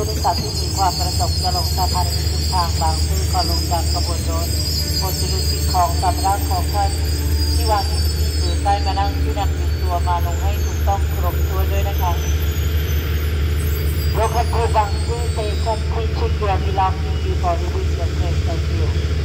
โดยสารที่มีความประสงค์จะลงสะพานในทุกทางบางซื่อก่อนลงจากขบวนรถโปรดจะดูสิ่งของตามร่างของท่านที่วางอยู่ที่พื้นใต้มานั่งที่นำติดตัวมาลงให้ถูกต้องครบถ้วนด้วยนะคะWelcome to Bangkok Station. Please check your belongings before leaving the train. Thank you.